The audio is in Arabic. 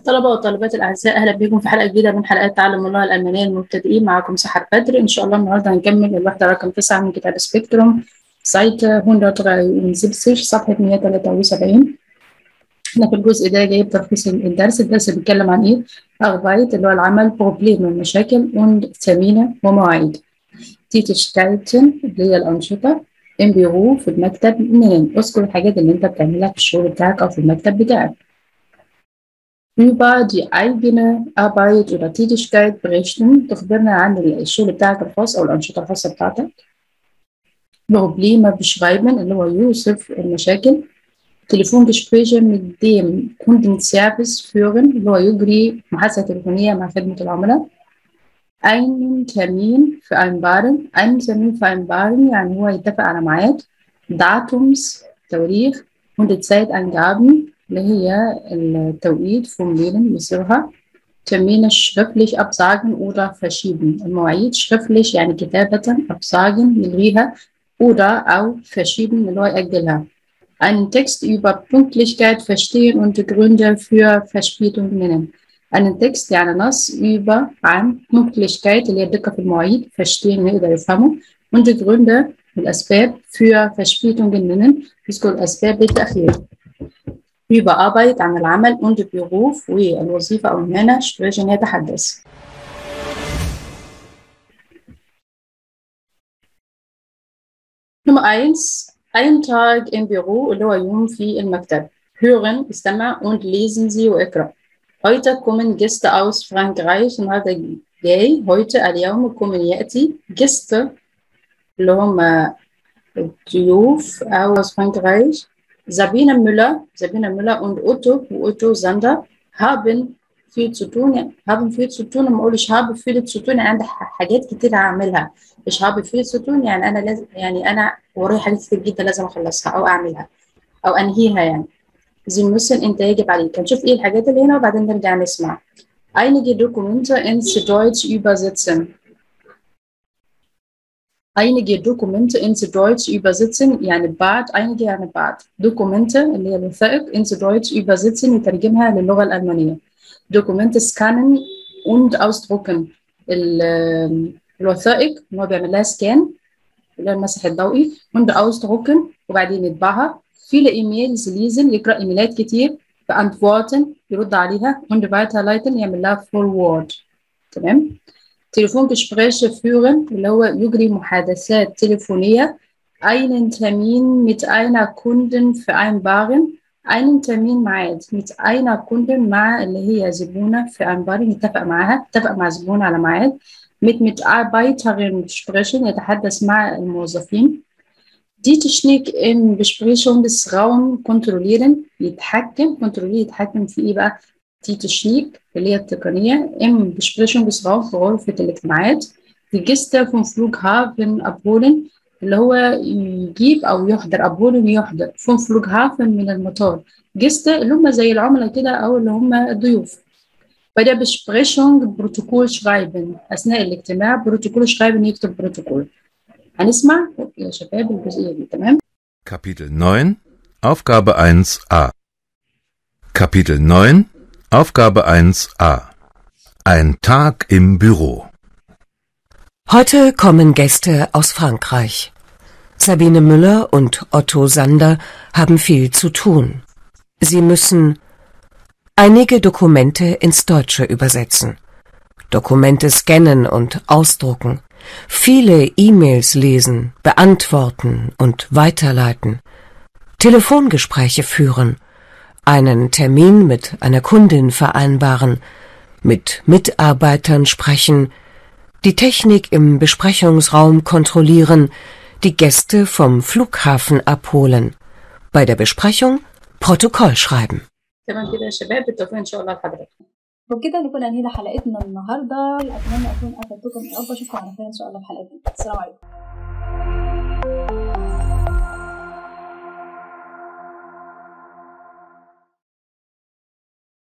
طلبة وطالبات الأعزاء، أهلا بكم في حلقة جديدة من حلقات تعلم اللغة الألمانية للمبتدئين. معكم سحر بدر. إن شاء الله النهاردة هنكمل الوحدة رقم 9 من كتاب سبيكتروم، سايت 173 صفحة 173. احنا في الجزء ده جايب تلخيص الدرس بيتكلم عن إيه؟ أربايت اللي هو العمل، بروبليم والمشاكل، وترمينة ومواعيد. تيتشتايتن اللي هي الأنشطة، im Büro في المكتب، منين؟ اذكر الحاجات اللي أنت بتعملها في الشغل بتاعك أو في المكتب بتاعك. über die eigene Arbeit oder Tätigkeit berichten، تخبرنا عن الشغل بتاعك الخاص أو الأنشطة الخاصة بتاعتك. Probleme beschreiben اللي هو يوصف المشاكل. Telefongespräche mit dem Kundenservice führen اللي هو يجري محادثة تليفونية مع خدمة العملاء. einen Termin vereinbaren يعني هو يتفق على ميعاد. Datums تواريخ. und Zeitangaben اللي هي التوقيت formulieren يصيغها. Termine schriftlich absagen oder verschieben. المواعيد schriftlich يعني كتابة، absagen يلغيها، oder أو verschieben اللي هو يأجلها. Einen Text über Pünktlichkeit verstehen und Gründe für Verspätung nennen. Einen Text يعني نص über عن Pünktlichkeit اللي هي الدقة في المواعيد، verstehen نقدر يفهمه، und Gründe الأسباب für Verspätungen nennen، يذكر الأسباب للتأخير. über Arbeit عن العمل، und Beruf والوظيفة أو المهنة sprechen يتحدث. Nummer 1 ein Tag im Büro اللي هو يوم في المكتب. hören استمع und lesen Sie واقرأ. heute kommen Gäste aus Frankreich. النهارده جاي heute اليوم kommen يأتي Gäste اللي هم الضيوف aus Frankreich. Sabine Müller und Otto Sander haben viel zu tun. لما اقول ich habe viel zu tun يعني عندي حاجات كتير هعملها. ich habe viel zu tun يعني انا لازم، يعني انا ورايا حاجات كتير جدا لازم اخلصها او اعملها او انهيها يعني. Sie müssen انت يجب عليك. هنشوف ايه الحاجات اللي هنا وبعدين نرجع نسمع. einige Dokumente ins Deutsch übersetzen. einige Dokumente ins Deutsch übersetzen يعني einige يعني Dokumente اللي هي الوثائق ins Deutsch übersetzen يترجمها للغة الألمانية. Dokumente scannen und ausdrucken. الوثائق هو بيعمل لها سكان اللي هو المسح الضوئي، und ausdrucken وبعدين يطبعها. viele E-Mails lesen يقرأ إيميلات كتير. beantworten يرد عليها، und weiterleiten يعمل لها forward. تمام. Telefongespräche führen اللي هو يجري محادثات تليفونية. einen Termin mit einer Kunden vereinbaren. einen Termin ميعاد mit einer Kunden مع اللي هي زبونة vereinbaren يتفق معاها، يتفق مع زبونة على ميعاد. mit Mitarbeiterin sprechen يتحدث مع الموظفين. die Technik im Besprechungsraum kontrollieren يتحكم في ايه بقى؟ die Technik اللي هي التقنية im Besprechungsraum في غرفة الاجتماعات. die Gäste vom Flughafen abholen اللي هو يجيب أو يحضر. abholen يحضر. vom Flughafen من المطار. Gäste اللي هم زي العملاء كده أو اللي هم الضيوف. bei der Besprechung Protokoll schreiben أثناء الاجتماع. Protokoll schreiben يكتب بروتوكول. هنسمع يا شباب الجزئية دي. تمام. Kapitel 9 Aufgabe 1a. Kapitel 9 Aufgabe 1a. Ein Tag im Büro. Heute kommen Gäste aus Frankreich. Sabine Müller und Otto Sander haben viel zu tun. Sie müssen einige Dokumente ins Deutsche übersetzen, Dokumente scannen und ausdrucken, viele E-Mails lesen, beantworten und weiterleiten, Telefongespräche führen, einen Termin mit einer Kundin vereinbaren, mit Mitarbeitern sprechen, die Technik im Besprechungsraum kontrollieren, die Gäste vom Flughafen abholen, bei der Besprechung Protokoll schreiben. تمام كده يا شباب، بالتوفيق ان شاء الله لحضراتكم. وبكده نكون انهينا حلقتنا النهارده. اتمنى اكون افدتكم يا رب. اشوفكم على خير ان شاء الله في حلقه جديده. السلام عليكم.